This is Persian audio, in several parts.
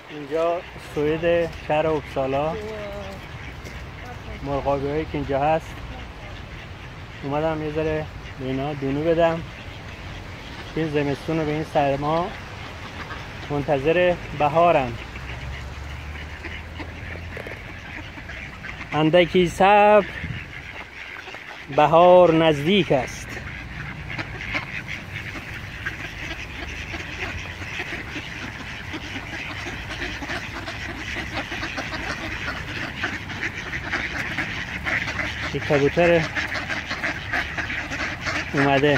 اینجا سوئد شهر اوپسالا، مرغابی هایی که اینجا هست. اومدم یه ذره به اینا دونو بدم. این زمستون رو به این سرما منتظر بهارم. اندکی صبر بهار نزدیک است. یک کبوتر اومده.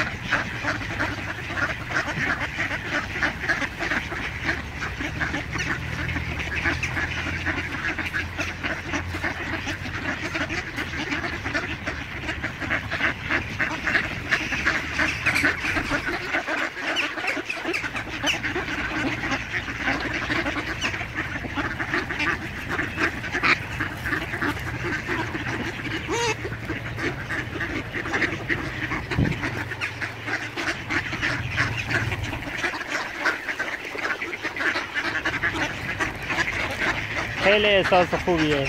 خیلی احساس خوبیه.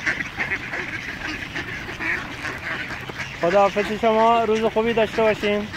خداحافظ شما، روز خوبی داشته باشین.